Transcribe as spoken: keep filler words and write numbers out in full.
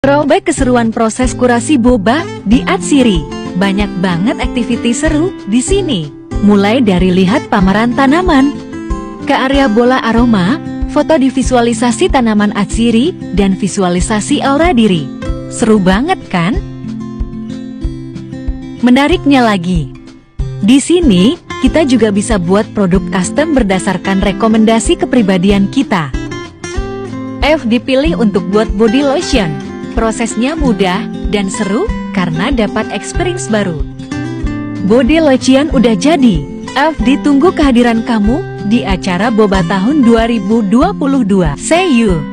Throwback keseruan proses kurasi boba di Atsiri. Banyak banget aktiviti seru di sini. Mulai dari lihat pameran tanaman, ke area bola aroma, foto di visualisasi tanaman Atsiri, dan visualisasi aura diri. Seru banget kan? Menariknya lagi, di sini kita juga bisa buat produk custom berdasarkan rekomendasi kepribadian kita. F dipilih untuk buat body lotion. Prosesnya mudah dan seru karena dapat experience baru. Body lotion udah jadi. F ditunggu kehadiran kamu di acara Boba tahun dua ribu dua puluh dua. See you!